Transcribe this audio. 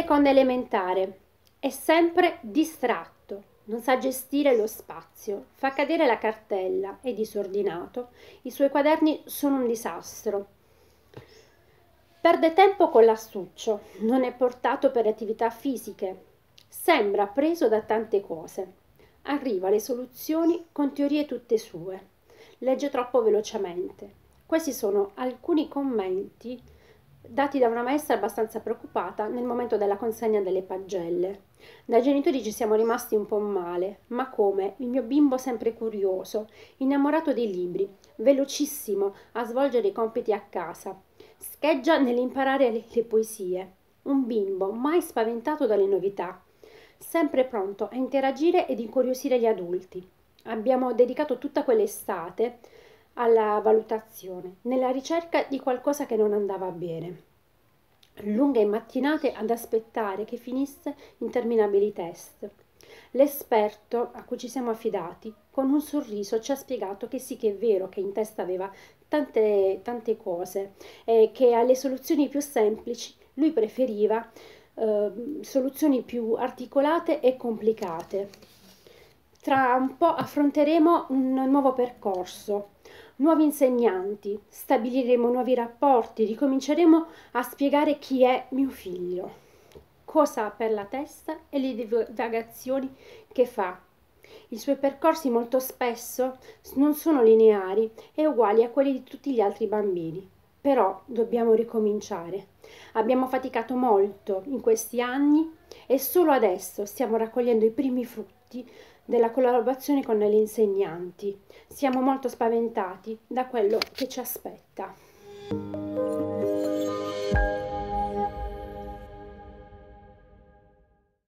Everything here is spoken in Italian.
Seconda elementare. È sempre distratto, non sa gestire lo spazio, fa cadere la cartella, è disordinato, i suoi quaderni sono un disastro. Perde tempo con l'astuccio, non è portato per attività fisiche, sembra preso da tante cose. Arriva alle soluzioni con teorie tutte sue. Legge troppo velocemente. Questi sono alcuni commenti dati da una maestra abbastanza preoccupata nel momento della consegna delle pagelle. Da genitori ci siamo rimasti un po' male, ma come? Il mio bimbo sempre curioso, innamorato dei libri, velocissimo a svolgere i compiti a casa, scheggia nell'imparare le poesie. Un bimbo mai spaventato dalle novità, sempre pronto a interagire ed incuriosire gli adulti. Abbiamo dedicato tutta quell'estate alla valutazione, nella ricerca di qualcosa che non andava bene. Lunghe mattinate ad aspettare che finisse interminabili test. L'esperto a cui ci siamo affidati, con un sorriso, ci ha spiegato che sì, che è vero che in testa aveva tante cose e che alle soluzioni più semplici lui preferiva soluzioni più articolate e complicate. Tra un po' affronteremo un nuovo percorso, nuovi insegnanti, stabiliremo nuovi rapporti, ricominceremo a spiegare chi è mio figlio, cosa ha per la testa e le divagazioni che fa. I suoi percorsi molto spesso non sono lineari e uguali a quelli di tutti gli altri bambini, però dobbiamo ricominciare. Abbiamo faticato molto in questi anni e solo adesso stiamo raccogliendo i primi frutti della collaborazione con gli insegnanti. Siamo molto spaventati da quello che ci aspetta.